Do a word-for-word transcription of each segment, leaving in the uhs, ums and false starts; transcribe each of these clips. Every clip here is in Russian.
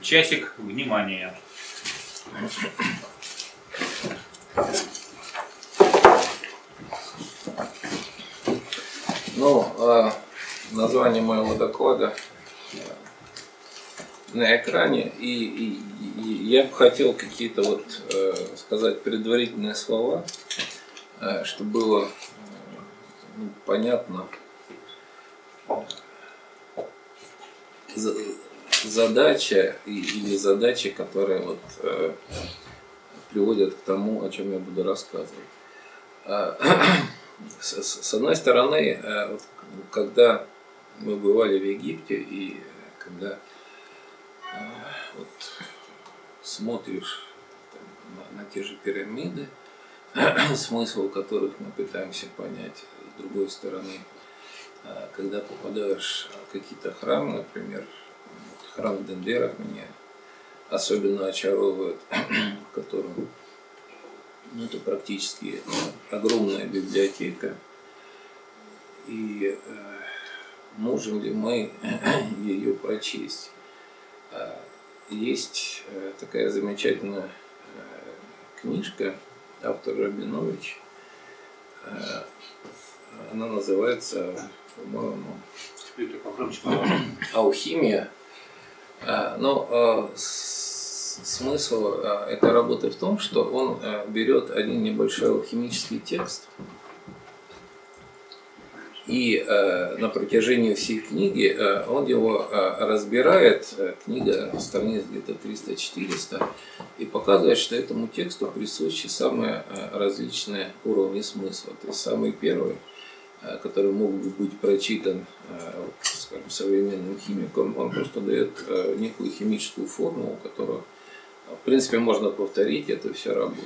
Часик внимания. Ну, название моего доклада на экране, и, и, и я бы хотел какие-то вот сказать предварительные слова, чтобы было ну, понятно задача или задачи, которые вот приводят к тому, о чем я буду рассказывать. С одной стороны, когда мы бывали в Египте, и когда вот смотришь там, на, на те же пирамиды, смысл которых мы пытаемся понять, с другой стороны, когда попадаешь в какие-то храмы, например, храм в Дендерах меня особенно очаровывает, в котором ну, это практически огромная библиотека, и э, можем ли мы ее прочесть? Есть э, такая замечательная э, книжка автора Рабинович, э, она называется, по-моему, «Алхимия». Но э, смысл этой работы в том, что он берет один небольшой алхимический текст и на протяжении всей книги он его разбирает, книга страниц где-то триста-четыреста, и показывает, что этому тексту присущи самые различные уровни смысла. То есть самый первый, который мог бы быть прочитан, скажем, современным химиком, он просто дает некую химическую формулу, которую в принципе можно повторить, это все работает.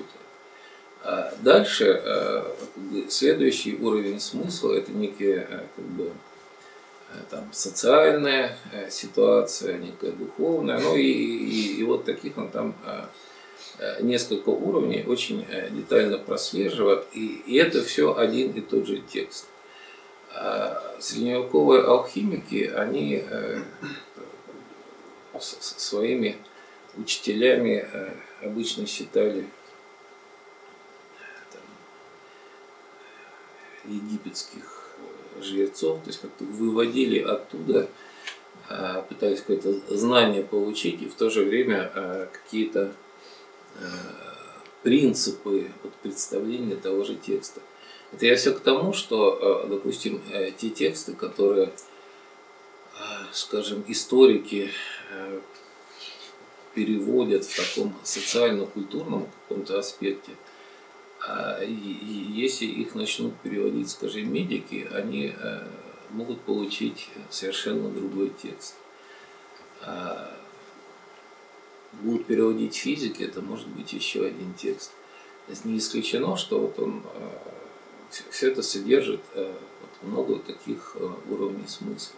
Дальше следующий уровень смысла — это некая как бы, там, социальная ситуация, некая духовная, ну и, и, и вот таких он там несколько уровней очень детально прослеживает, и, и это все один и тот же текст. Средневековые алхимики, они своими учителями обычно считали там, египетских жрецов, то есть как-то выводили оттуда, пытались какое-то знание получить, и в то же время какие-то принципы вот, представления того же текста. Это я все к тому, что, допустим, те тексты, которые, скажем, историки переводят в таком социально-культурном каком-то аспекте, и если их начнут переводить, скажем, медики, они могут получить совершенно другой текст. Будут переводить физики, это может быть еще один текст. То есть не исключено, что вот он, все это содержит много таких уровней смысла.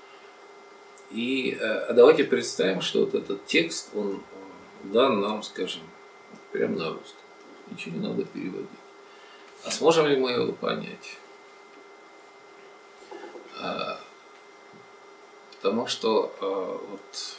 И а давайте представим, что вот этот текст, он дан нам, скажем, прямо на русском. Ничего не надо переводить. А сможем ли мы его понять? А, потому что а, вот,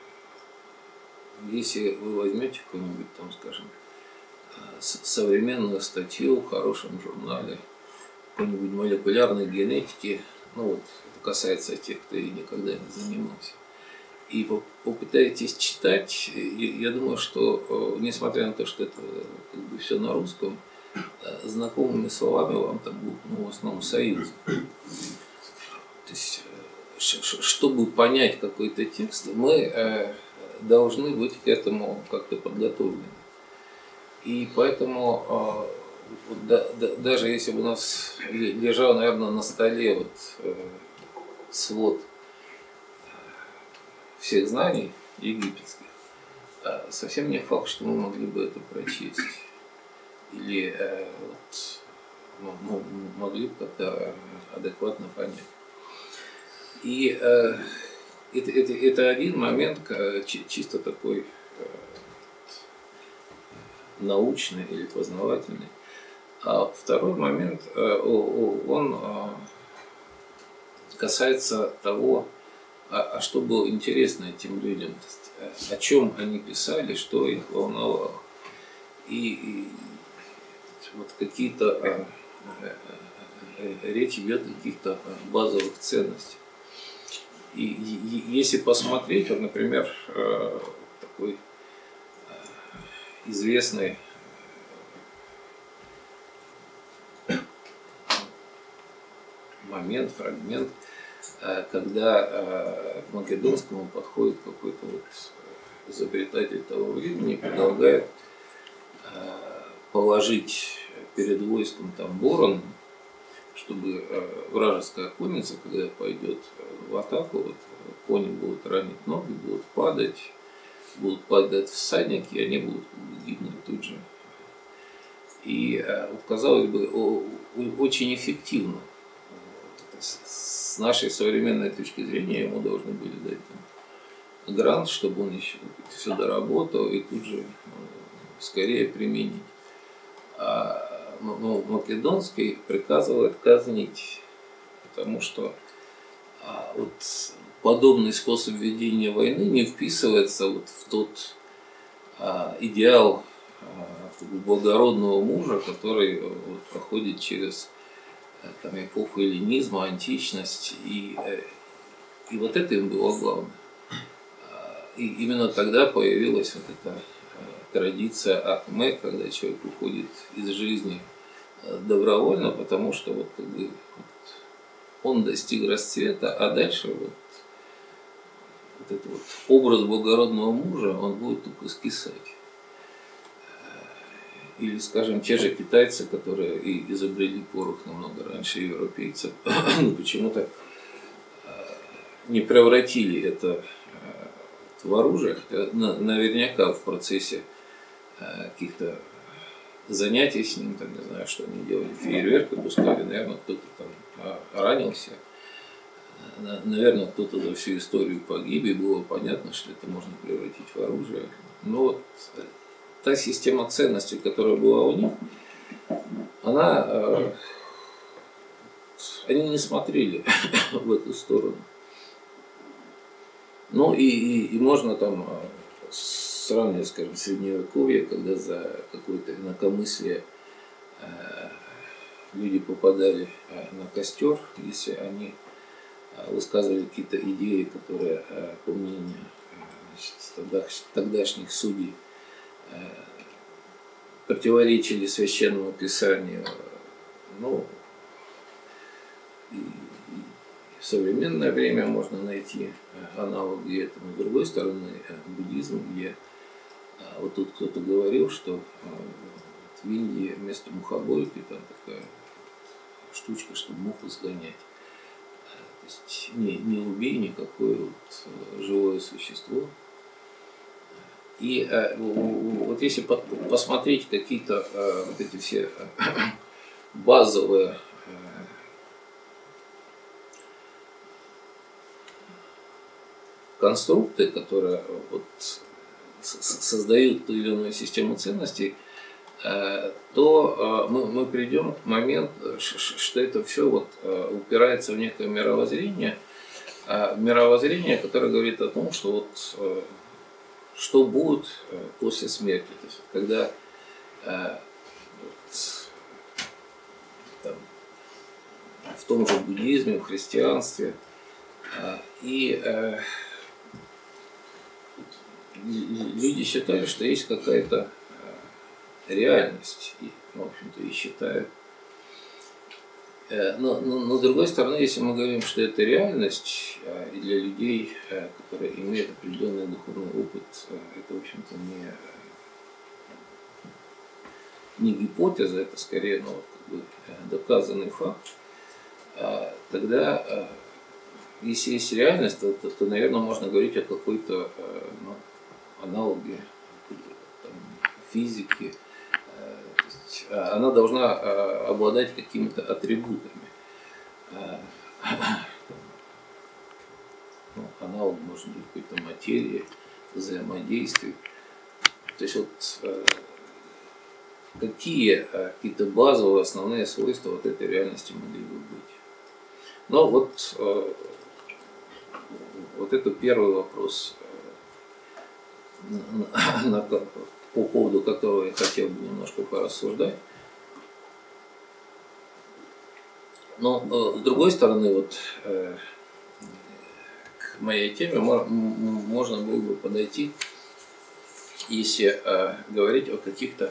если вы возьмете какую-нибудь, там, скажем, современную статью в хорошем журнале какой-нибудь молекулярной генетики, ну вот, это касается тех, кто ей никогда не занимался, и попытаетесь читать, я думаю, что, несмотря на то, что это как бы все на русском, знакомыми словами вам там будут, ну, в основном союзы. То есть, чтобы понять какой-то текст, мы должны быть к этому как-то подготовлены. И поэтому вот, да, да, даже если бы у нас лежал, наверное, на столе вот, э, свод всех знаний египетских, э, совсем не факт, что мы могли бы это прочесть. Или э, вот, ну, могли бы как-то адекватно понять. И э, это, это, это один момент, чисто такой э, научный или познавательный. А второй момент, он касается того, а, а что было интересно этим людям, о чем они писали, что их волновало. И, и вот какие-то а, а, речь идет о каких-то базовых ценностях. И, и если посмотреть, вот, например, такой известный момент, фрагмент, когда к Македонскому подходит какой-то вот изобретатель того времени, предлагает положить перед войском там борон, чтобы вражеская конница, когда пойдет в атаку, вот, кони будут ранить ноги, будут падать, будут падать всадники, и они будут гибнуть тут же. И, вот, казалось бы, очень эффективно. С нашей современной точки зрения ему должны были дать там грант, чтобы он еще все доработал и тут же скорее применить. А ну, Македонский приказывал отказнить, потому что а, вот подобный способ ведения войны не вписывается вот в тот а, идеал а, благородного мужа, который вот, проходит через там, эпоху эллинизма, античность, и, и вот это им было главное. И именно тогда появилась вот эта традиция акме, когда человек уходит из жизни добровольно, потому что вот, как бы, вот, он достиг расцвета, а дальше вот, вот этот вот образ благородного мужа, он будет только скисать. Или, скажем, те же китайцы, которые и изобрели порох намного раньше европейцев, почему-то не превратили это в оружие, хотя наверняка в процессе каких-то занятий с ним, там, не знаю, что они делали, фейерверки пускали, наверное, кто-то там ранился, наверное, кто-то за всю историю погиб, и было понятно, что это можно превратить в оружие. Но вот та система ценностей, которая была у них, она, э, они не смотрели в эту сторону. Ну и, и, и можно там сравнивать, скажем, средневековье, когда за какое-то инакомыслие э, люди попадали на костер, если они высказывали какие-то идеи, которые, по мнению значит, тогдашних судей, противоречили священному писанию. Ну, и, и в современное время можно найти аналоги этому. С другой стороны, буддизм, где вот тут кто-то говорил, что в Индии вместо мухобойки там такая штучка, чтобы мух изгонять. То есть не, не убей никакое вот живое существо. И э, вот если посмотреть какие-то э, вот эти все э, базовые э, конструкты, которые вот создают ту или иную систему ценностей, э, то э, мы, мы придем к моменту, что это все вот э, упирается в некое мировоззрение, э, мировоззрение, которое говорит о том, что вот э, что будет после смерти. То есть, когда э, вот, там, в том же буддизме, в христианстве, э, и э, люди считали, что есть какая-то э, реальность, и, в общем-то, и считают. Э, но, но, но с другой стороны, если мы говорим, что это реальность, э, и для людей, э, которые имеют определенный духовный опыт, э, это, в общем-то, не, не гипотеза, это скорее, ну, как бы, э, доказанный факт, э, тогда, э, если есть реальность, то, то, то, наверное, можно говорить о какой-то э, ну, аналоге там, физики. Она должна обладать какими-то атрибутами. Ну, аналог может быть какой-то материи, взаимодействий. То есть вот какие какие-то базовые основные свойства вот этой реальности могли бы быть. Но вот вот это первый вопрос, на, на, по поводу которого я хотел бы немножко порассуждать. Но с другой стороны, вот к моей теме можно было бы подойти, если говорить о каких-то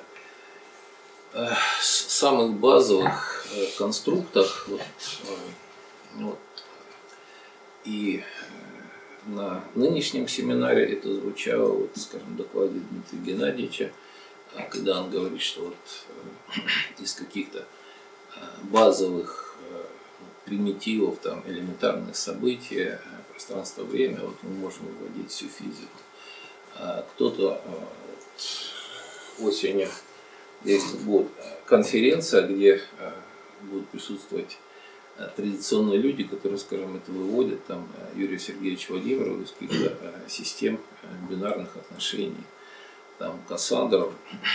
самых базовых конструктах. Вот, вот. И на нынешнем семинаре это звучало, вот, скажем, в докладе Дмитрия Геннадьевича, когда он говорит, что вот из каких-то базовых примитивов, там, элементарных событий, пространство-время, вот мы можем выводить всю физику. Кто-то вот, осенью здесь будет конференция, где будут присутствовать традиционные люди, которые, скажем, это выводят, там, Юрий Сергеевич Владимиров из каких-то систем бинарных отношений, там, Кассандров,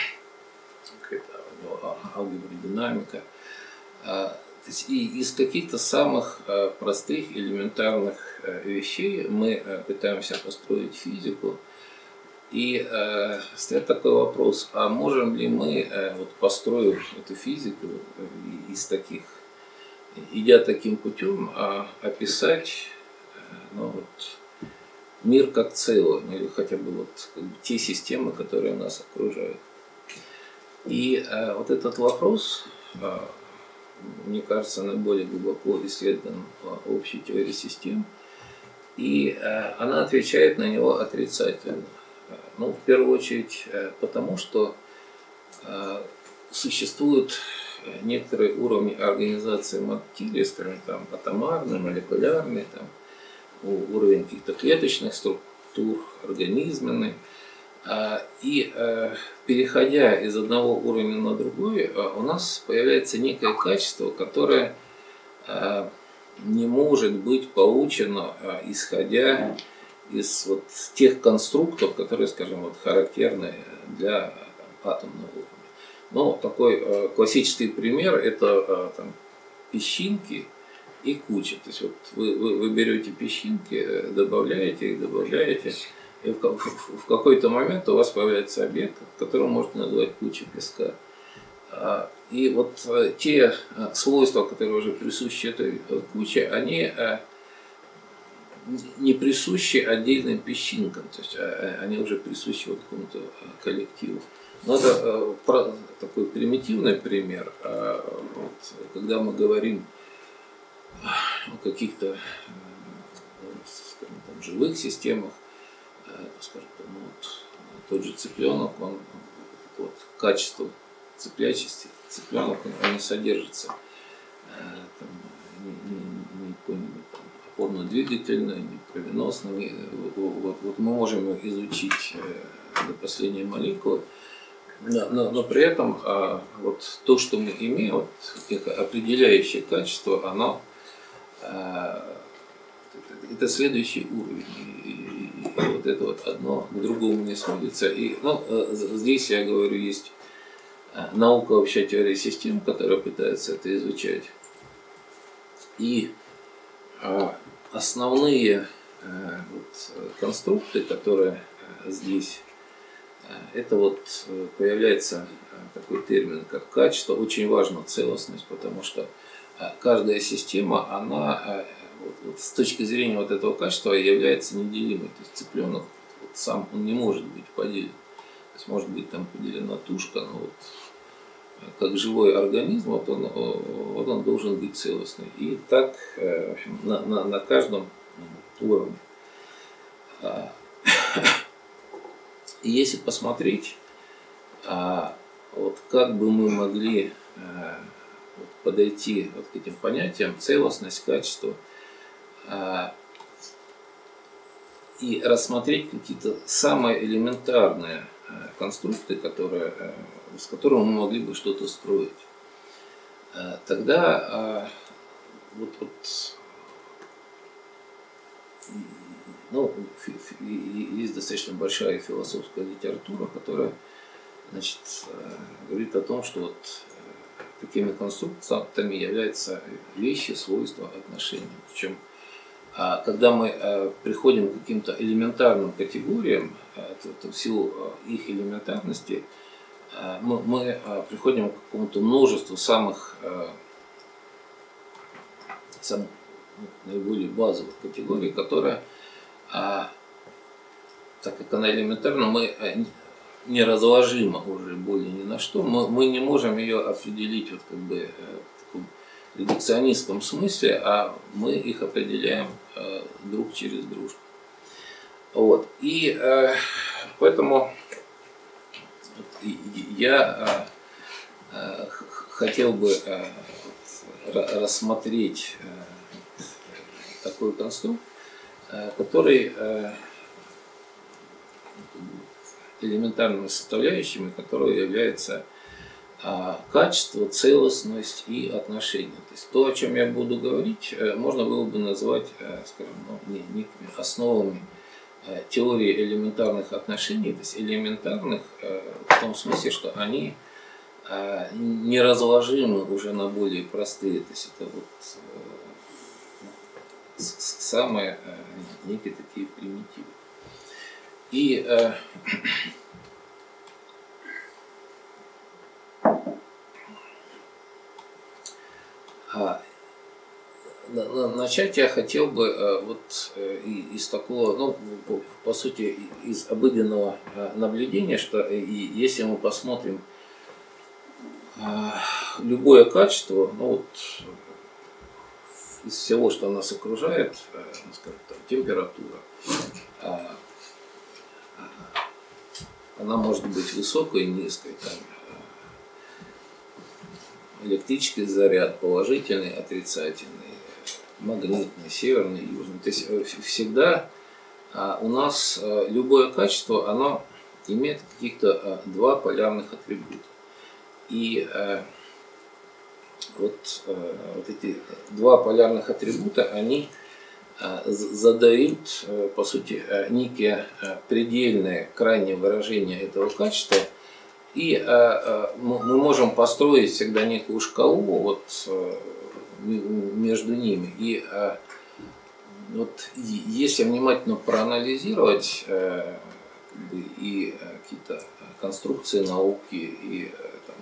алгебра, динамика. И из каких-то самых простых, элементарных вещей мы пытаемся построить физику. И э, стоит такой вопрос, а можем ли мы, э, вот, построив эту физику из таких, идя таким путем, э, описать э, ну, вот, мир как целое, или хотя бы, вот, как бы те системы, которые нас окружают. И э, вот этот вопрос, э, мне кажется, наиболее глубоко исследован в общей теории систем, и э, она отвечает на него отрицательно. Ну, в первую очередь, потому что э, существуют некоторые уровни организации материи, скажем, там, атомарный, молекулярный, там, уровень каких-то клеточных структур, организменный. А, и э, переходя из одного уровня на другой, у нас появляется некое качество, которое э, не может быть получено, э, исходя из вот тех конструктов, которые, скажем, вот, характерны для там, атомного уровня. Ну, такой э, классический пример – это э, там, песчинки и куча. То есть вот вы, вы, вы берете песчинки, добавляете их, добавляете, и в, в, в какой-то момент у вас появляется объект, который можно назвать кучей песка. И вот э, те свойства, которые уже присущи этой куче, они э, не присущи отдельным песчинкам, то есть они уже присущи вот какому-то коллективу. Но это такой примитивный пример. Вот, когда мы говорим о каких-то, скажем, там, живых системах, скажем, там, вот, тот же цыпленок, он, вот, качество цыплячести, цыпленок, он не содержится там, не, не, не какой-нибудь там опорно-двигательной, не кровеносной. Вот, вот мы можем изучить до последней молекулы, но, но, но при этом а, вот то, что мы имеем, вот, определяющее качество, оно а, это, это следующий уровень. И, и, и вот это вот одно к другому не сводится. И ну, здесь, я говорю, есть наука общая теория систем, которая пытается это изучать. И а, основные а, вот, конструкты, которые а, здесь, а, это вот появляется а, такой термин, как качество. Очень важна целостность, потому что а, каждая система, она а, вот, вот, с точки зрения вот этого качества является неделимой. То есть цыпленок вот, сам он не может быть поделен. То есть может быть там поделена тушка, но вот как живой организм, вот он, вот он должен быть целостный. И так, в общем, на, на, на каждом уровне. И если посмотреть, вот как бы мы могли подойти вот к этим понятиям целостность, качество, и рассмотреть какие-то самые элементарные конструкты, которые, с которыми мы могли бы что-то строить, тогда вот, вот, ну, есть достаточно большая философская литература, которая, значит, говорит о том, что вот такими конструкциями являются вещи, свойства, отношения. Причем А когда мы приходим к каким-то элементарным категориям, то, то в силу их элементарности мы, мы приходим к какому-то множеству самых, самых наиболее базовых категорий, которые, так как она элементарна, мы неразложима уже более ни на что, мы, мы не можем ее определить вот как бы в таком редукционистском смысле, а мы их определяем э, друг через дружку. Вот. И э, поэтому я э, хотел бы э, рассмотреть э, такой конструкт, э, который э, элементарными составляющими, которой является качество, целостность и отношения. То есть то, о чем я буду говорить, можно было бы назвать, скажем, ну, некими основами теории элементарных отношений, то есть элементарных в том смысле, что они неразложимы уже на более простые. То есть это вот самые некие такие примитивы. И начать я хотел бы вот из такого, ну, по сути, из обыденного наблюдения, что если мы посмотрим любое качество, ну вот из всего, что нас окружает, ну, скажем, там, температура, она может быть высокой и низкой, там, электрический заряд, положительный, отрицательный, магнитный, северный, южный. То есть всегда у нас любое качество, оно имеет каких-то два полярных атрибута. И вот, вот эти два полярных атрибута, они задают, по сути, некие предельные, крайние выражения этого качества. И мы можем построить всегда некую шкалу вот между ними. И вот если внимательно проанализировать и какие-то конструкции науки, и там,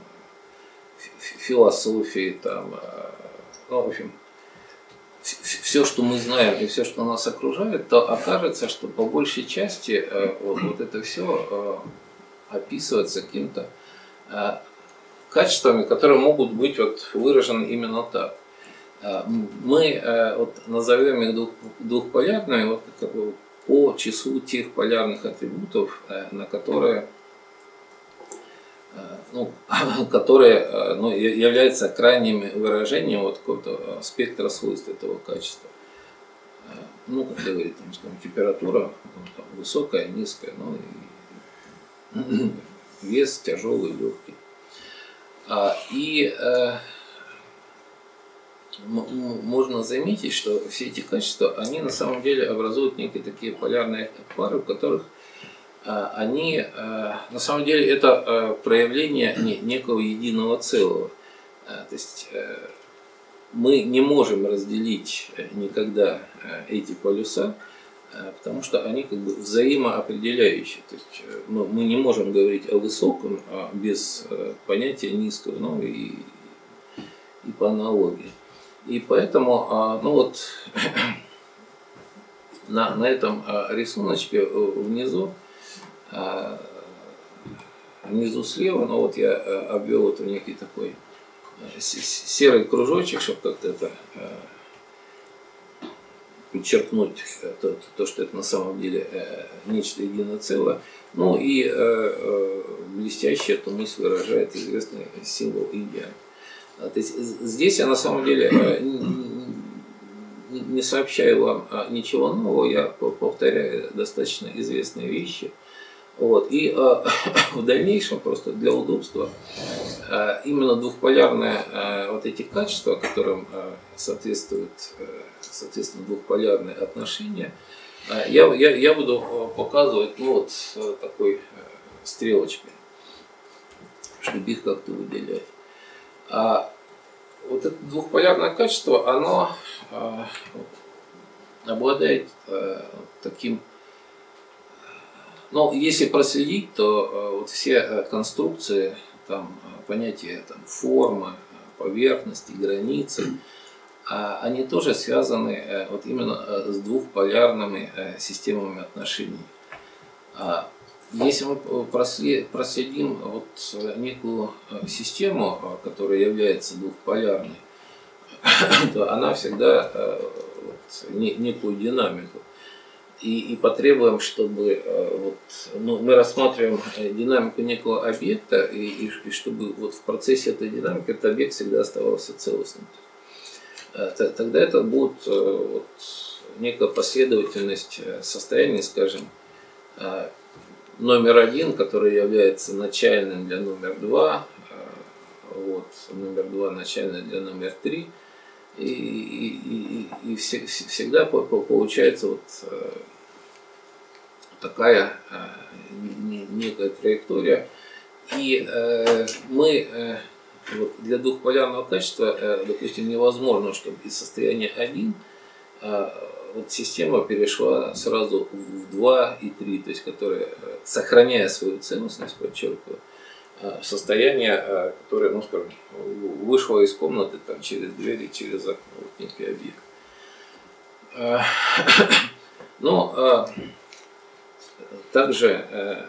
философии, там, ну, в общем, все, что мы знаем и все, что нас окружает, то окажется, что по большей части вот, вот это все описывается какими-то качествами, которые могут быть вот выражены именно так. Мы вот назовем их двух, двухполярными вот, как бы, по числу тех полярных атрибутов, на которые, ну, которые ну, являются крайними выражением вот какого-то спектра свойств этого качества. Ну, как говорит, там, скажем, температура ну, там, высокая, низкая, ну и вес тяжелый, легкий. И э, можно заметить, что все эти качества, они на самом деле образуют некие такие полярные пары, в которых э, они, э, на самом деле, это э, проявление не, некого единого целого. Э, то есть э, мы не можем разделить никогда э, эти полюса, э, потому что они как бы взаимоопределяющие. То есть э, мы, мы не можем говорить о высоком а без э, понятия низкого, ну и, и по аналогии. И поэтому, ну вот, на, на этом рисуночке внизу, внизу слева, ну вот я обвел это в некий такой серый кружочек, чтобы как-то это подчеркнуть, то, то, что это на самом деле нечто единое целое. Ну и блестяще эту мысль выражает известный символ идеала. То есть здесь я на самом деле не сообщаю вам ничего нового, я повторяю достаточно известные вещи. Вот. И в дальнейшем, просто для удобства, именно двухполярные вот эти качества, которым соответствуют, соответственно, двухполярные отношения, я, я, я буду показывать ну, вот такой стрелочкой, чтобы их как-то выделять. А вот это двухполярное качество, оно, обладает э, таким, ну, если проследить, то э, вот все э, конструкции, там, понятия там, формы, поверхности, границы, а они тоже связаны э, вот именно э, с двухполярными э, системами отношений. А если мы проследим вот некую систему, которая является двухполярной, то она всегда вот, некую динамику. И, и потребуем, чтобы вот, ну, мы рассматриваем динамику некого объекта, и, и, и чтобы вот в процессе этой динамики этот объект всегда оставался целостным. Тогда это будет вот, некая последовательность состояний, скажем, номер один, который является начальным для номер два, вот, номер два начальный для номер три, и, и, и, и все, всегда получается вот такая некая траектория. И мы вот, для двухполярного качества, допустим, невозможно, чтобы из состояния один вот система перешла сразу в два и три, то есть которая, сохраняя свою целостность, подчеркиваю, в состояние, которое, ну, скажем, вышло из комнаты там, через двери, через окно, вот некий объект. Но также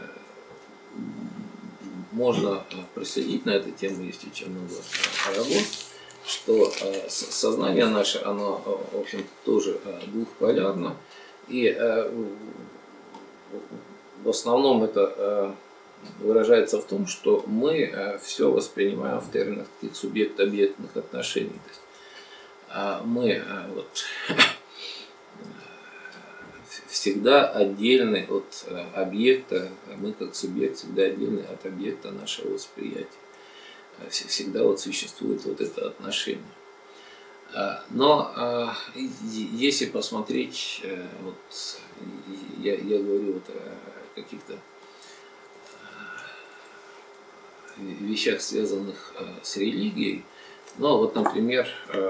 можно проследить на эту тему, есть очень много работ, что сознание наше, оно, в общем-то, тоже двухполярно, и в основном это выражается в том, что мы все воспринимаем в терминах таких субъект-объектных отношений. То есть мы вот всегда отдельны от объекта, мы как субъект всегда отдельны от объекта нашего восприятия. Всегда вот существует вот это отношение. Но если посмотреть, вот, я, я говорю вот о каких-то вещах, связанных с религией, ну вот, например,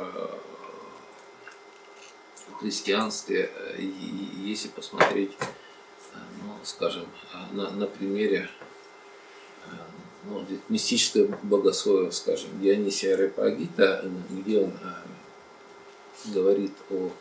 в христианстве, если посмотреть, ну, скажем, на, на примере ну, мистическое богословие, скажем, Дионисия Ареопагита, где он говорит о,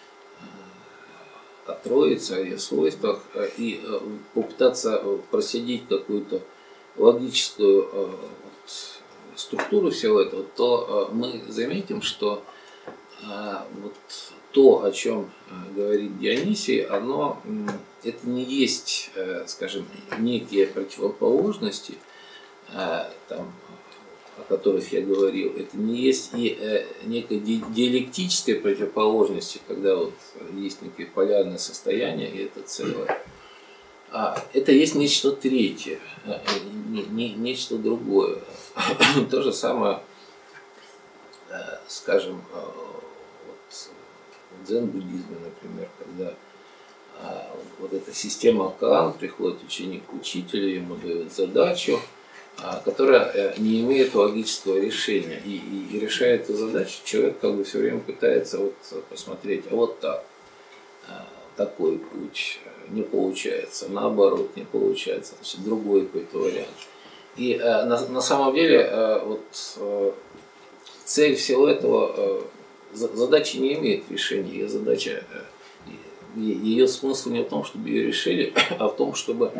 о Троице, о ее свойствах, и попытаться проследить какую-то логическую вот, структуру всего этого, то мы заметим, что вот то, о чем говорит Дионисий, оно это не есть, скажем, некие противоположности, там, о которых я говорил, это не есть и э, некой диалектической противоположности, когда вот есть некое полярное состояние, и это целое. А это есть нечто третье, не, не, нечто другое. То же самое, э, скажем, э, вот в дзен-буддизме, например, когда э, вот эта система Каан, приходит ученик к учителю, ему дает задачу, которая не имеет логического решения. И, и, и решает эту задачу человек как бы все время пытается вот посмотреть, а вот так, такой путь не получается, наоборот не получается, значит, другой какой-то вариант. И на, на самом деле вот цель всего этого, задача не имеет решения, ее задача, ее смысл не в том, чтобы ее решили, а в том, чтобы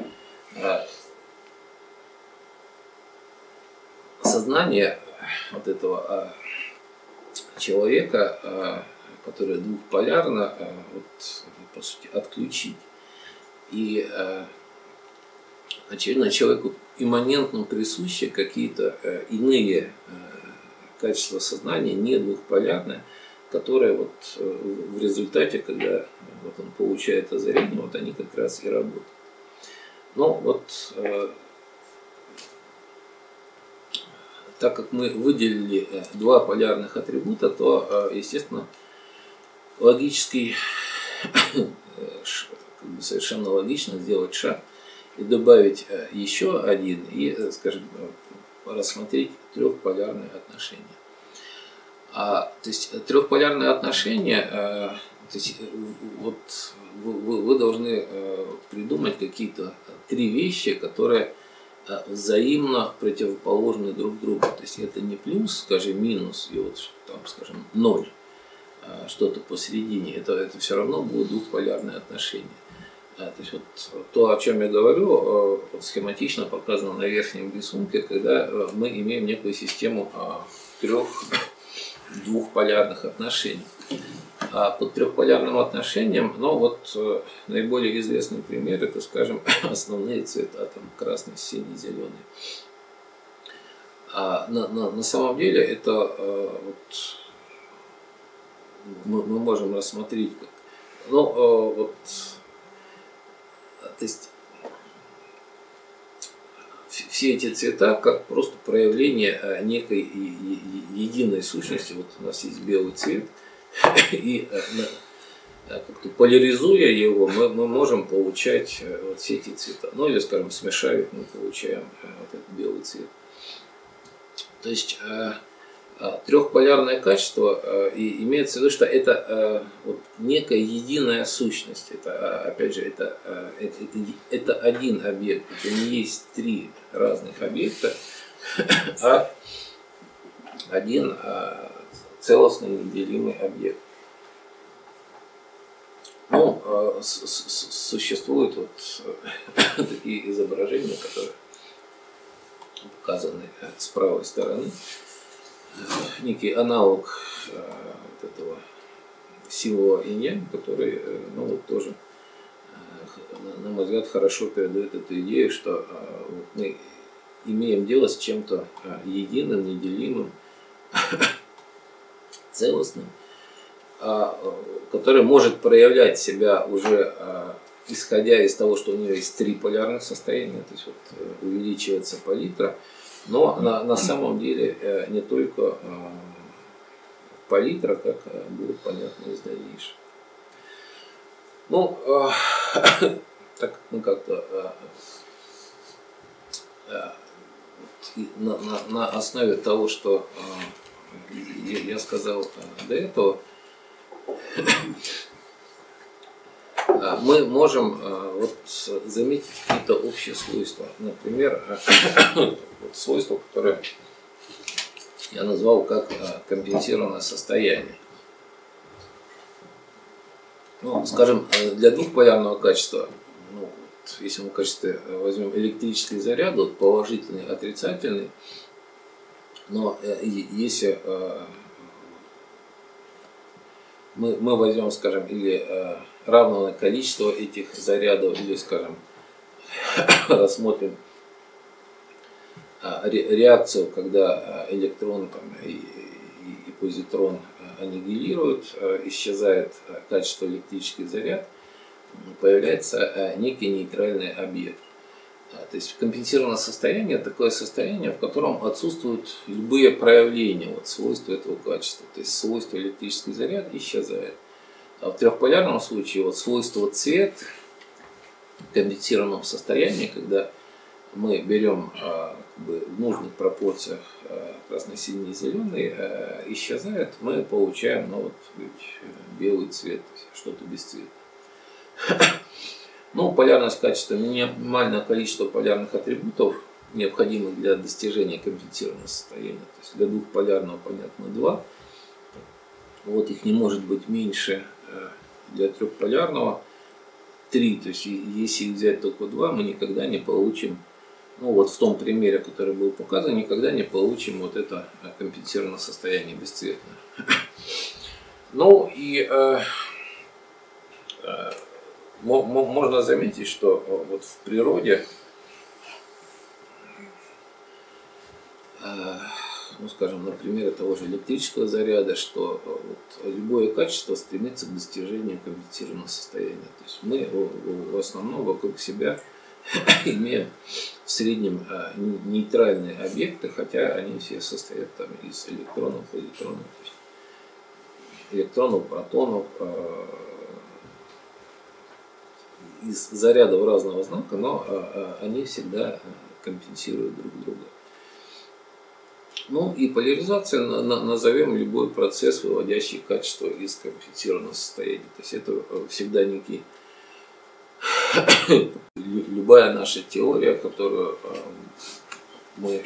сознание вот этого человека, которое двухполярно, вот, по сути, отключить. И, очевидно, человеку имманентно присущи какие-то иные качества сознания, не двухполярные, которые вот в результате, когда вот он получает озарение, вот они как раз и работают. Но вот так как мы выделили два полярных атрибута, то, естественно, логический, как бы совершенно логично сделать шаг и добавить еще один и, скажем, рассмотреть трехполярные отношения. А, то есть трехполярные отношения, То есть, вот вы, вы должны придумать какие-то три вещи, которые взаимно противоположны друг другу. То есть это не плюс, скажем, минус, и вот там, скажем, ноль, что-то посередине. Это, это все равно будут двухполярные отношения. То есть вот то, о чем я говорю, вот схематично показано на верхнем рисунке, когда мы имеем некую систему трех двухполярных отношений. А под трехполярным отношением, ну вот наиболее известный пример, это, скажем, основные цвета, там красный, синий, зеленый. А на, на, на самом деле это вот, мы, мы можем рассмотреть как, ну вот, то есть все эти цвета как просто проявление некой единой сущности. Вот у нас есть белый цвет, и как-то поляризуя его, мы, мы можем получать вот все эти цвета. Ну или, скажем, смешав их, мы получаем вот этот белый цвет. То есть трехполярное качество и имеется в виду, что это вот некая единая сущность. Это, опять же, это, это, это один объект. Это не есть три разных объекта, а один целостный неделимый объект. Ну, существуют вот такие изображения, которые показаны с правой стороны. Некий аналог вот этого символа инь-янь, который, ну, вот тоже, на мой взгляд, хорошо передает эту идею, что вот мы имеем дело с чем-то единым, неделимым, целостным, который может проявлять себя уже исходя из того, что у нее есть три полярных состояния, то есть вот увеличивается палитра, но на, на самом деле не только палитра, как будет понятно из дальнейшего. Ну, так мы как-то на, на, на основе того, что я сказал до этого, мы можем вот заметить какие-то общие свойства. Например, вот свойство, которое я назвал как компенсированное состояние. Ну, скажем, для двухполярного качества, ну, вот, если мы в качестве возьмем электрический заряд, вот, положительный, отрицательный, но если мы, мы возьмем, скажем, или равное количество этих зарядов, или, скажем, рассмотрим реакцию, когда электрон там, и, и, и позитрон аннигилируют, исчезает качество электрический заряд, появляется некий нейтральный объект. То есть компенсированное состояние – такое состояние, в котором отсутствуют любые проявления вот, свойства этого качества. То есть свойство электрический заряд исчезает. А в трехполярном случае вот, свойство цвет в компенсированном состоянии, когда мы берем как бы, в нужных пропорциях красный, синий и зеленый, исчезает, мы получаем ну, вот, белый цвет, что-то без цвета. Ну, полярность качества – минимальное количество полярных атрибутов, необходимых для достижения компенсированного состояния. То есть для двухполярного, понятно, два. Вот их не может быть меньше, для трехполярного три. То есть если их взять только два, мы никогда не получим, ну вот в том примере, который был показан, никогда не получим вот это компенсированное состояние бесцветное. Ну и э, э, можно заметить, что вот в природе, ну скажем, на примере того же электрического заряда, что вот любое качество стремится к достижению компенсированного состояния. То есть мы в основном вокруг себя имеем в среднем нейтральные объекты, хотя они все состоят там из электронов, позитронов, то есть электронов, протонов, из зарядов разного знака, но они всегда компенсируют друг друга. Ну и поляризация, назовем любой процесс, выводящий качество из компенсированного состояния. То есть это всегда некий, любая наша теория, которую мы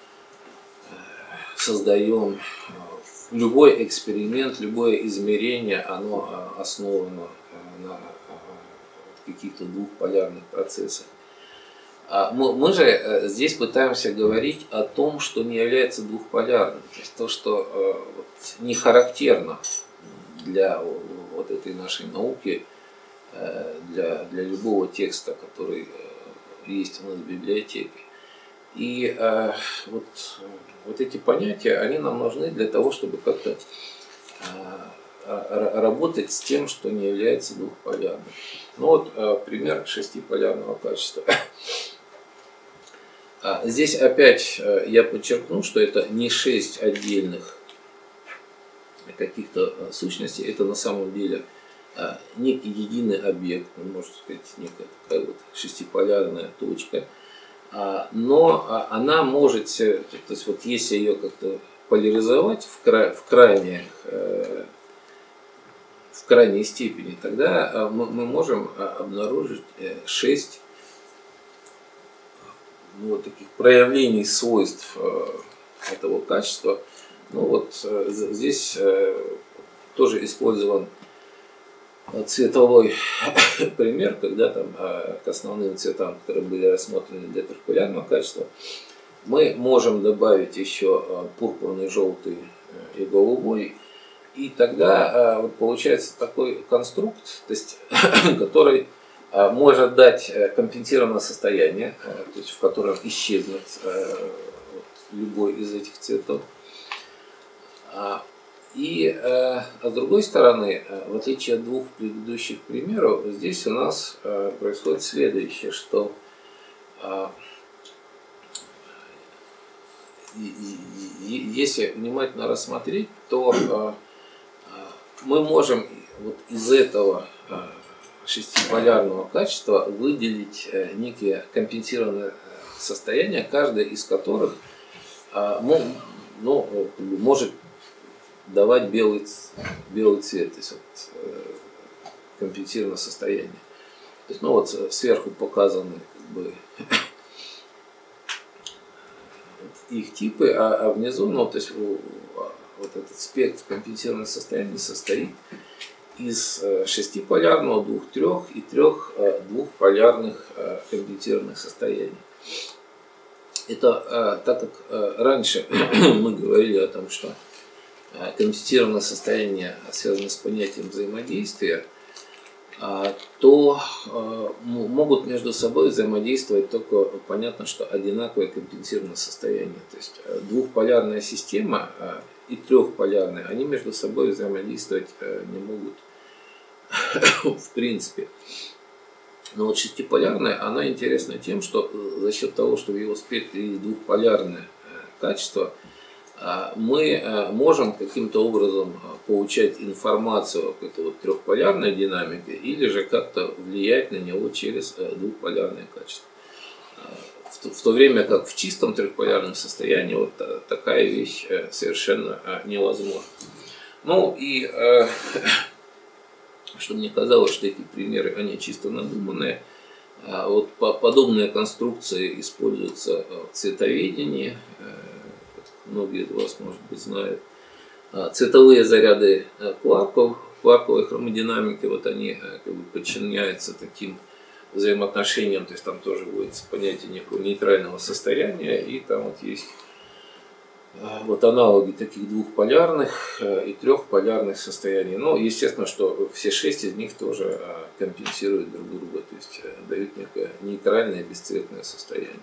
создаем, любой эксперимент, любое измерение, оно основано на каких-то двухполярных процессах. Мы же здесь пытаемся говорить о том, что не является двухполярным, то есть то, что вот не характерно для вот этой нашей науки, для, для любого текста, который есть у нас в библиотеке. И вот, вот эти понятия, они нам нужны для того, чтобы как-то работать с тем, что не является двухполярным. Ну вот пример шестиполярного качества. Здесь опять я подчеркну, что это не шесть отдельных каких-то сущностей, это на самом деле некий единый объект, можно сказать, некая такая вот шестиполярная точка. Но она может, то есть вот если ее как-то поляризовать в, кра в, крайних, в крайней степени, тогда мы, мы можем обнаружить шесть ну, вот таких проявлений свойств этого качества. Ну вот здесь тоже использован цветовой пример, когда там к основным цветам, которые были рассмотрены для трехполярного качества, мы можем добавить еще пурпурный, желтый и голубой, и тогда вот получается такой конструкт, то есть, который может дать компенсированное состояние, то есть в котором исчезнет любой из этих цветов. И а с другой стороны, в отличие от двух предыдущих примеров, здесь у нас происходит следующее, что если внимательно рассмотреть, то мы можем вот из этого шестиполярного качества выделить некие компенсированные состояния, каждое из которых ну, может давать белый, белый цвет, то есть вот, компенсированное состояние. То есть, ну вот сверху показаны как бы, их типы, а, а внизу, ну, то есть вот этот спектр компенсированного состояния состоит из шестиполярного, двух, трех и трех двухполярных компенсированных состояний. Это так как раньше мы говорили о том, что компенсированное состояние связано с понятием взаимодействия, то могут между собой взаимодействовать только, понятно, что одинаковое компенсированное состояние. То есть двухполярная система и трехполярная, они между собой взаимодействовать не могут в принципе. Но вот шестиполярная, она интересна тем, что за счет того, что в его спектре есть двухполярное качество, мы можем каким-то образом получать информацию о какой-то вот трехполярной динамике или же как-то влиять на него через двухполярное качество. В то время как в чистом трехполярном состоянии вот такая вещь совершенно невозможна. Ну и что мне казалось, что эти примеры, они чисто надуманные. Вот подобные конструкции используются в цветоведении. Многие из вас, может быть, знают. Цветовые заряды кварков, кварковой хромодинамики, вот они как бы подчиняются таким взаимоотношениям, то есть там тоже будет понятие некого нейтрального состояния, и там вот есть вот аналоги таких двухполярных и трехполярных состояний. Но естественно, что все шесть из них тоже компенсируют друг друга, то есть дают некое нейтральное бесцветное состояние.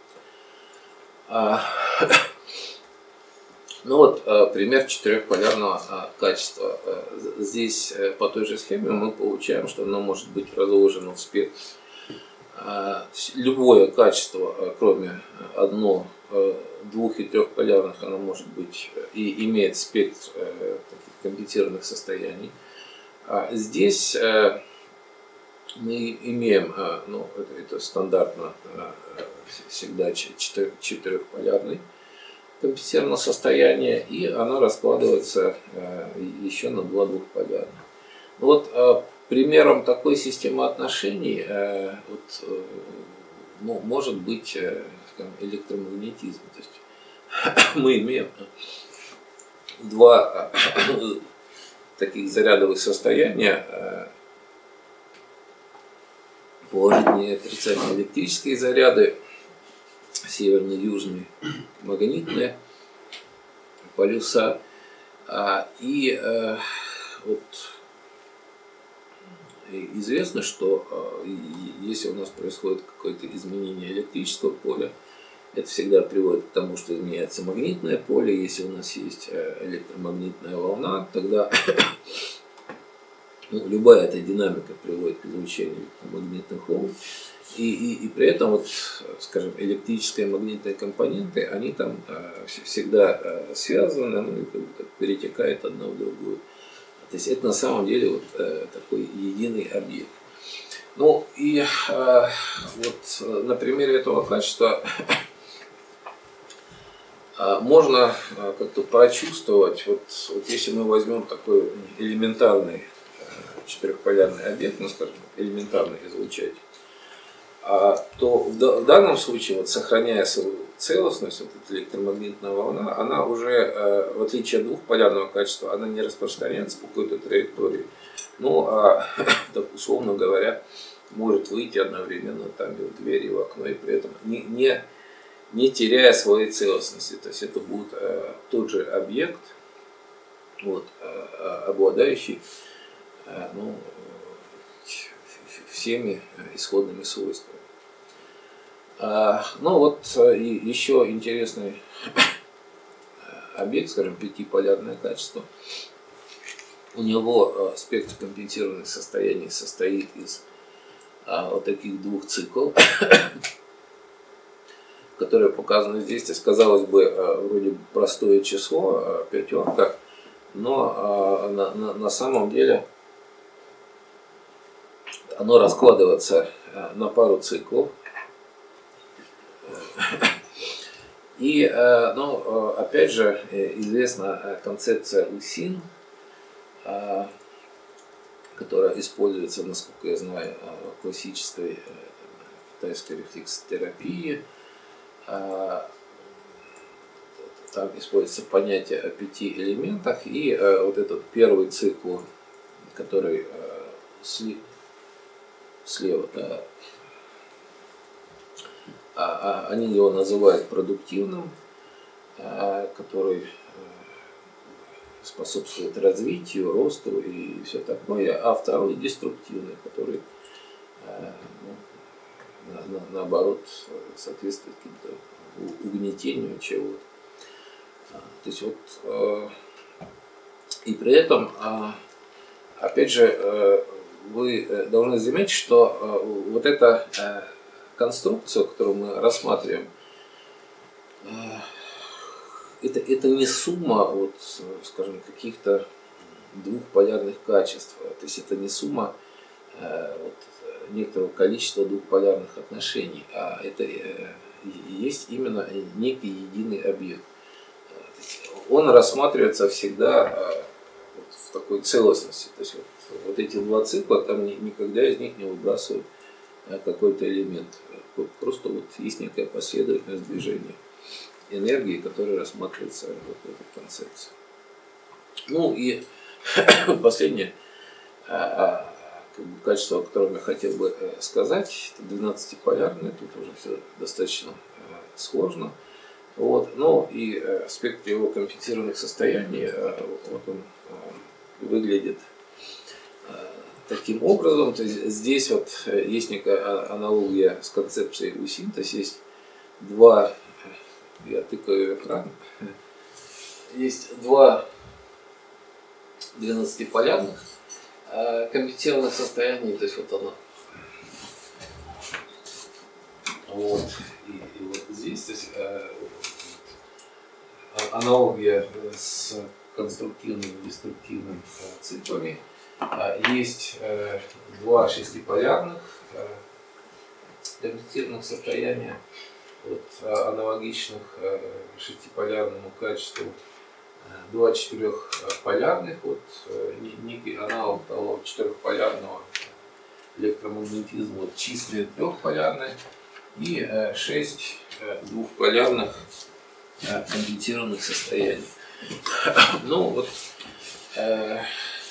Ну вот пример четырехполярного качества. Здесь по той же схеме мы получаем, что оно может быть разложено в спектр. Любое качество, кроме одного, двух и трехполярных, оно может быть и имеет спектр таких компенсированных состояний. Здесь мы имеем, ну, это, это стандартно всегда четырехполярный компенсированного состояния, и оно раскладывается еще на два двухполярных. Вот примером такой системы отношений вот, ну, может быть скажем, электромагнетизм. То есть мы имеем два таких зарядовых состояния, положительные и отрицательные электрические заряды, северные, южные, магнитные полюса. И вот известно, что если у нас происходит какое-то изменение электрического поля, это всегда приводит к тому, что изменяется магнитное поле. Если у нас есть электромагнитная волна, тогда ну, любая эта динамика приводит к излучению магнитных волн. И, и, и при этом, вот, скажем, электрические и магнитные компоненты, они там э, всегда э, связаны, ну, и как бы перетекают одна в другую. То есть это на самом деле вот, э, такой единый объект. Ну и э, вот на примере этого качества можно как-то прочувствовать, вот, вот если мы возьмем такой элементарный четырехполярный объект, ну скажем, элементарный излучатель, то в данном случае, вот, сохраняя свою целостность, вот эта электромагнитная волна, она уже, в отличие от двухполярного качества, она не распространяется по какой-то траектории. Ну, а, так, условно говоря, может выйти одновременно там и в дверь, и в окно, и при этом не, не, не теряя своей целостности. То есть это будет э, тот же объект, вот, э, обладающий э, ну, всеми исходными свойствами. А, ну вот и еще интересный объект, скажем, пятиполярное качество. У него спектр компенсированных состояний состоит из а, вот таких двух циклов, которые показаны здесь. То есть, казалось бы, вроде простое число, пятерка, но а, на, на, на самом деле оно раскладывается на пару циклов. И, ну, опять же, известна концепция УСИН, которая используется, насколько я знаю, в классической китайской рефлексотерапии. Там используется понятие о пяти элементах, и вот этот первый цикл, который слева, да, они его называют продуктивным, который способствует развитию, росту и все такое, а второй деструктивный, который ну, на, на, наоборот соответствует каким-то угнетению чего-то. То есть вот и при этом, опять же, вы должны заметить, что вот эта конструкция, которую мы рассматриваем, это, это не сумма, вот, скажем, каких-то двухполярных качеств. То есть это не сумма вот, некоторого количества двухполярных отношений, а это есть именно некий единый объект. Он рассматривается всегда вот в такой целостности. То есть вот, вот эти два цикла, там никогда из них не выбрасывают какой-то элемент. Просто вот есть некая последовательность движения энергии, которая рассматривается вот в этой концепции. Ну и последнее как бы, качество, о котором я хотел бы сказать, это двенадцатиполярное, тут уже все достаточно сложно. Вот. Ну и спектр его компенсированных состояний, вот он выглядит таким образом. То есть здесь вот есть некая аналогия с концепцией УСИН, то есть есть два, я тыкаю экран, есть два двенадцатиполярных компенсированных состояния, то есть вот оно. Вот. И, и вот здесь, то есть, аналогия с конструктивным и деструктивным циклами. Есть два шестиполярных компенсированных состояния. вот, аналогичных шестиполярному качеству два четырехполярных, вот, некий аналог того четырехполярного электромагнетизма, вот, чистые трехполярные, и шесть двухполярных конденсированных состояний. Ну вот э,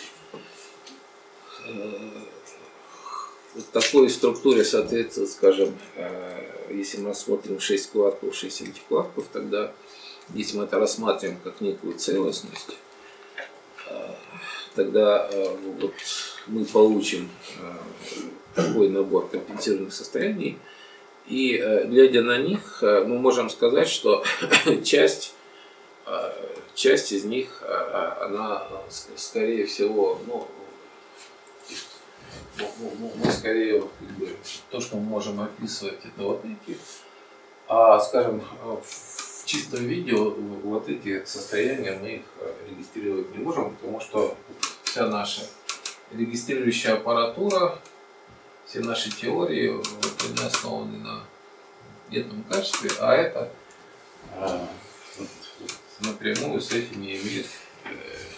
э, вот такой структуре соответствует, скажем, э, если мы рассмотрим шесть кварков, шесть антикварков, тогда, если мы это рассматриваем как некую целостность, э, тогда э, вот мы получим э, такой набор компенсированных состояний. И глядя на них, мы можем сказать, что часть, часть из них, она, скорее всего, ну, мы скорее, как бы, то, что мы можем описывать, это вот эти, а, скажем, в чистом виде вот эти состояния мы их регистрировать не можем, потому что вся наша регистрирующая аппаратура, все наши теории вот, они основаны на этом качестве, а это а, вот, вот, напрямую с этим не имеет э,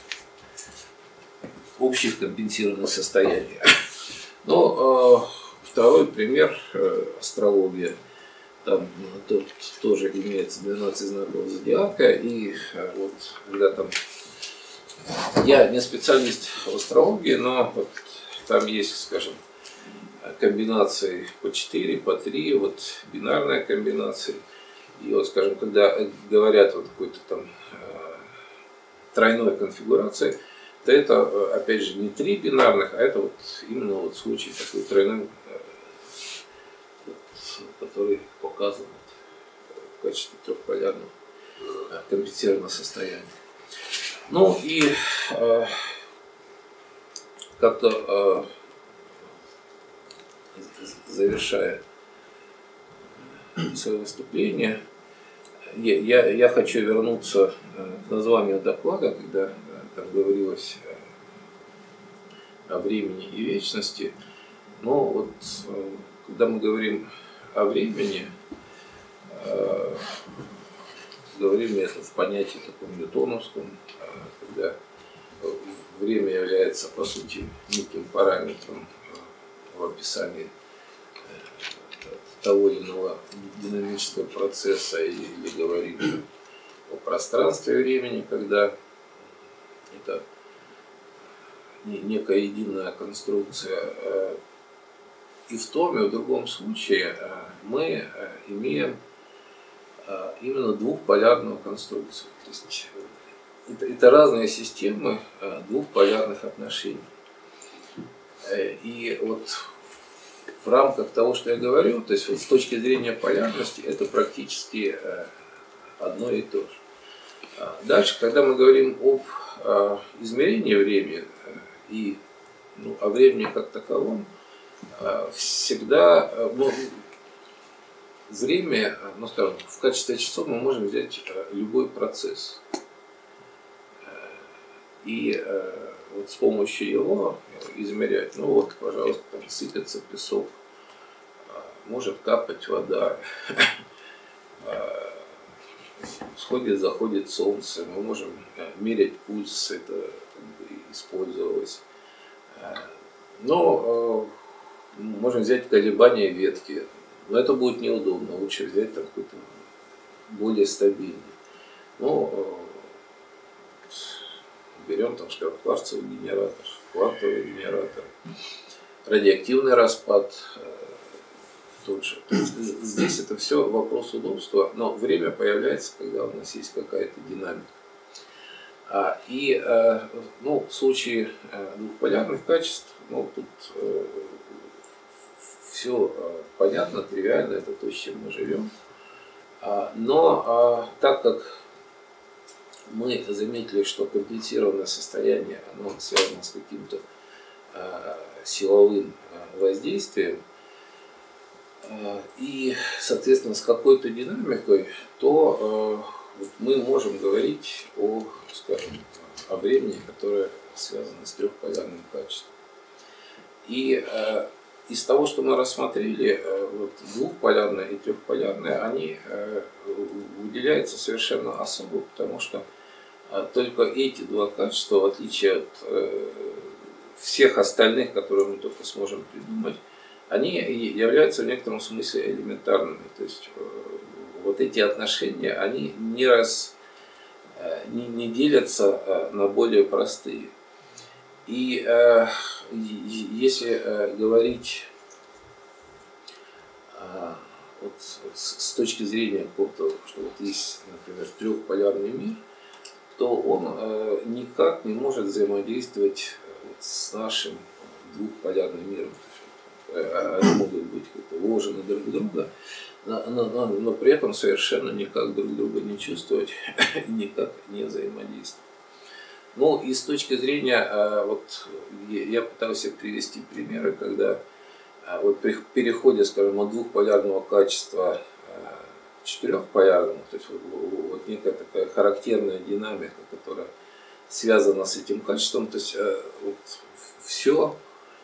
общих компенсированных состояний. Но э, второй пример э, астрология. Там тут тоже имеется двенадцать знаков зодиака, и э, вот когда там я не специалист в астрологии, но вот там есть, скажем, комбинации по четыре, по три, вот бинарная комбинация. И вот, скажем, когда говорят вот какой-то там э, тройной конфигурации, то это, опять же, не три бинарных, а это вот именно вот случай такой тройной, э, вот, который показан вот, в качестве трехполярного э, компенсированного состояния. Ну и э, как-то э, завершая свое выступление, я, я, я хочу вернуться к названию доклада, когда там говорилось о времени и вечности. Но вот когда мы говорим о времени, говорим это в понятии таком ньютоновском, когда время является, по сути, неким параметром в описании того или иного динамического процесса, или, или говорим о пространстве времени, когда это некая единая конструкция. И в том и в другом случае мы имеем именно двухполярную конструкцию. То есть это, это разные системы двухполярных отношений. И вот в рамках того, что я говорю, то есть вот с точки зрения полярности, это практически одно и то же. Дальше, когда мы говорим об измерении времени и ну, о времени как таковом, всегда ну, время, ну, скажем, в качестве часов мы можем взять любой процесс. И вот с помощью его измерять, ну вот, пожалуйста, там сыпется песок, может капать вода, сходит, заходит солнце, мы можем мерять пульс, это как бы использовалось. Но можем взять колебания ветки, но это будет неудобно, лучше взять там какой-то более стабильный. Но берем там, скажем, кварцевый генератор, квантовый генератор, радиоактивный распад тот же. Здесь это все вопрос удобства, но время появляется, когда у нас есть какая-то динамика. И ну, в случае двухполярных качеств, ну, тут все понятно, тривиально, это то, с чем мы живем. Но так как мы заметили, что компенсированное состояние, оно связано с каким-то э, силовым воздействием э, и, соответственно, с какой-то динамикой, то э, вот мы можем говорить о, скажем, о времени, которое связано с трехполярным качеством. И э, из того, что мы рассмотрели, вот, двухполярные и трехполярные, они выделяются совершенно особо, потому что только эти два качества, в отличие от всех остальных, которые мы только сможем придумать, они являются в некотором смысле элементарными. То есть вот эти отношения, они не раз не, не делятся на более простые. И э, если э, говорить э, вот, с, с точки зрения какого-то, что вот есть, например, трехполярный мир, то он э, никак не может взаимодействовать вот с нашим двухполярным миром. Они могут быть вложены друг в друга, но, но, но при этом совершенно никак друг друга не чувствовать и никак не взаимодействовать. Ну и с точки зрения, вот я пытался привести примеры, когда вот при переходе, скажем, от двухполярного качества к четырехполярному, то есть вот некая такая характерная динамика, которая связана с этим качеством, то есть вот все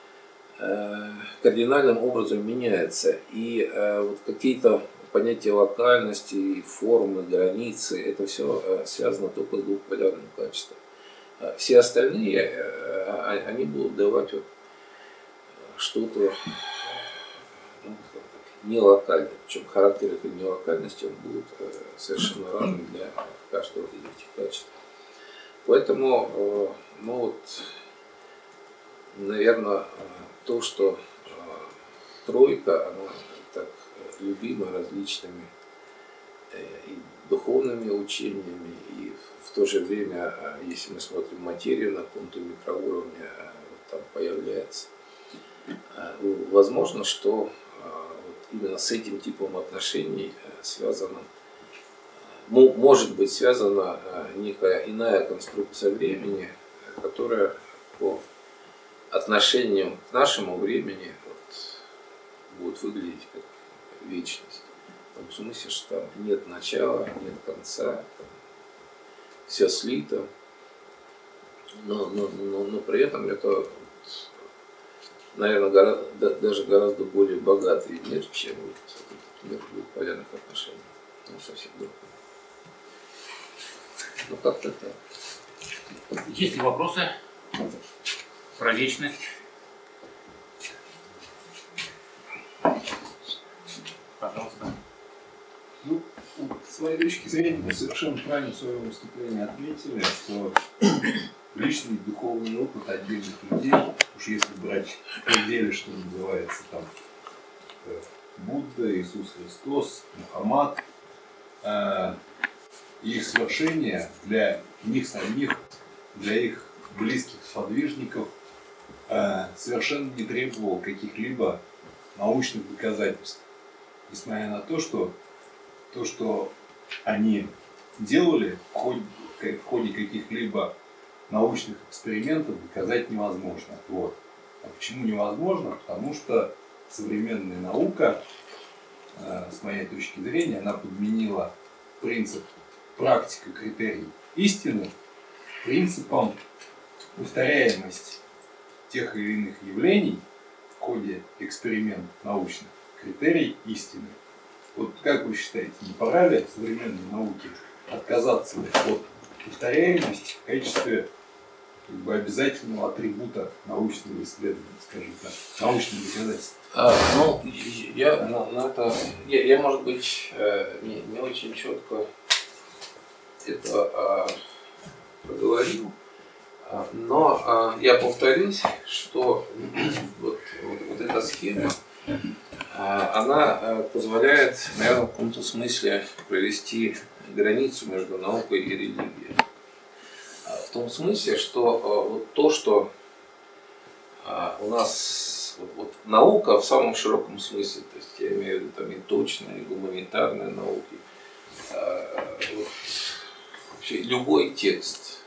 кардинальным образом меняется. И вот какие-то понятия локальности, формы, границы, это все связано только с двухполярным качеством. Все остальные, они будут давать вот что-то ну, не локальное. Причем характер этой нелокальности он будет совершенно разным для каждого из этих качеств. Поэтому, ну вот, наверное, то, что тройка, она так любима различными и духовными учениями, и в то же время, если мы смотрим материю на каком-то микроуровне, там появляется. Возможно, что вот именно с этим типом отношений связано, может быть связана некая иная конструкция времени, которая по отношению к нашему времени вот, будет выглядеть как вечность. В том смысле, что там нет начала, нет конца, там все слито, но, но, но, но при этом это, вот, наверное, гораздо, даже гораздо более богатый мир, чем вот этот мир двухполярных отношений. Ну, совсем другой. Ну, как-то так. Есть ли вопросы про вечность? Пожалуйста. Ну, с моей точки зрения, вы совершенно правильно в своем выступлении отметили, что личный духовный опыт отдельных людей, уж если брать в пределе, что называется, там, Будда, Иисус Христос, Мухаммад, э, их свершения для них самих, для их близких сподвижников э, совершенно не требовало каких-либо научных доказательств. Несмотря на то, что то, что они делали в ходе, в ходе каких-либо научных экспериментов, доказать невозможно. Вот. А почему невозможно? Потому что современная наука, э, с моей точки зрения, она подменила принцип практика, критерий истины принципом повторяемость тех или иных явлений в ходе экспериментов научных, критерий истины. Вот как вы считаете, не пора ли современной науке отказаться от повторяемости в качестве как бы обязательного атрибута научного исследования, скажем так, научных доказательств? А, ну, я, ну, ну, это, я, я, может быть, не, не очень четко это а, проговорил, а, но а, я повторюсь, что вот, вот, вот эта схема, а, она а, позволяет, наверное, в каком-то смысле провести границу между наукой и религией. А, в том смысле, что а, вот то, что а, у нас вот, вот, наука в самом широком смысле, то есть я имею в виду там и точные, и гуманитарные науки, а, вот, вообще любой текст,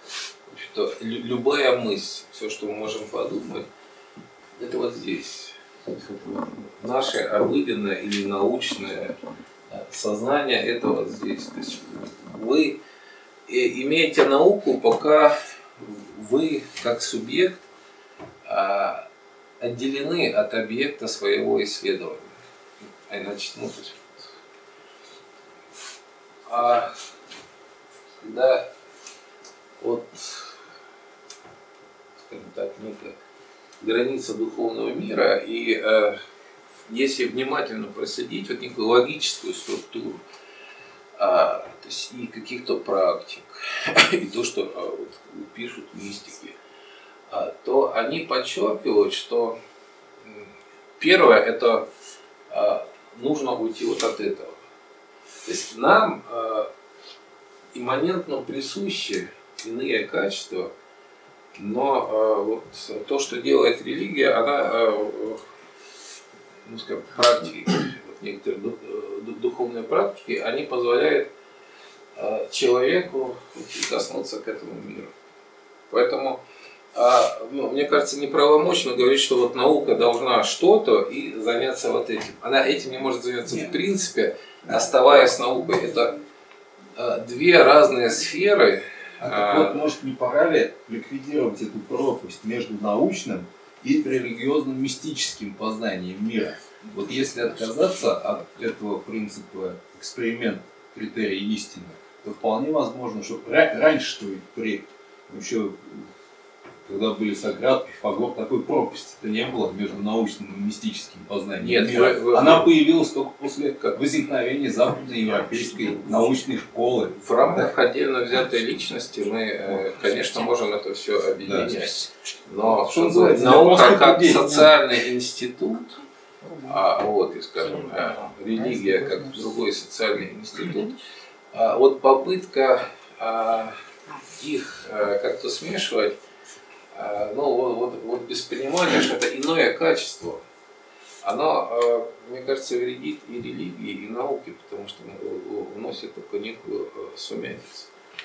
любая мысль, все, что мы можем подумать, это вот здесь. Наше обыденное или научное сознание, это вот здесь. То есть вы имеете науку, пока вы как субъект отделены от объекта своего исследования. А иначе, ну, то есть, а когда вот, скажем так, некая граница духовного мира, и э, если внимательно проследить вот некую логическую структуру, а, то есть и каких-то практик, и то, что а, вот, пишут мистики, а, то они подчеркивают, что первое – это а, нужно уйти вот от этого. То есть нам а, имманентно присущи иные качества, но а, вот то, что делает религия, она, а, ну, скажем, практики, вот некоторые духовные практики, они позволяют а, человеку коснуться к этому миру. Поэтому, а, ну, мне кажется, неправомочно говорить, что вот наука должна что-то и заняться вот этим. Она этим не может заняться в принципе, оставаясь наукой. Это а, две разные сферы. А так вот, может, не пора ли ликвидировать эту пропасть между научным и религиозным мистическим познанием мира? Вот если отказаться от этого принципа эксперимент, критерий истины, то вполне возможно, что раньше, что при еще, когда были Сократ, Пифагор, такой пропасти-то не было между научным и мистическим познанием Нет, мира. вы, вы, Она появилась только после возникновения западноевропейской научной школы. В рамках отдельно взятой личности мы, конечно, можем это все объединять. Но что называется, наука как социальный институт, а вот, и скажем, религия как другой социальный институт, вот попытка их как-то смешивать, ну вот, вот, вот без понимания, что это иное качество, оно, мне кажется, вредит и религии, и науке, потому что вносит только некую сумятицу.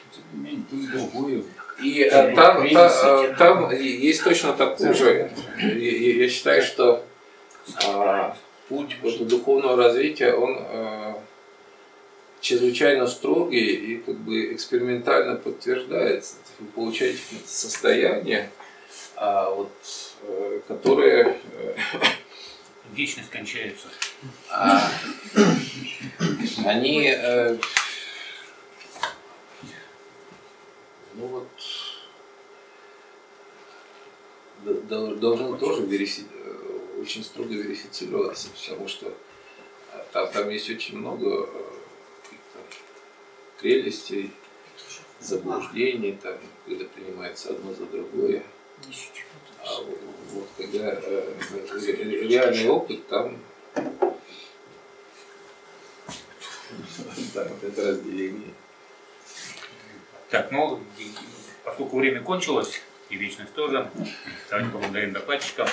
И там, там, там есть точно такой же, я считаю, что а, путь вот, духовного развития, он а, чрезвычайно строгий и как бы экспериментально подтверждается. Вы получаете состояние, а, вот, а, которое... Вечность кончается. А, они... А, ну вот... Должны тоже верифицировать. Очень строго верифицироваться, потому что там, там есть очень много прелестей, заблуждений, там, когда принимается одно за другое. А вот, вот когда э, реальный опыт, там, там это разделение. Так, ну, поскольку время кончилось, и вечность тоже, давайте поблагодарим докладчика.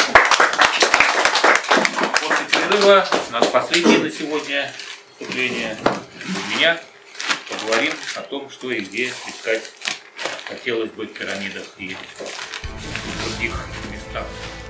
После перерыва у нас последнее на сегодня выступление у меня. Поговорим о том, что и где искать хотелось бы в пирамидах и в других местах.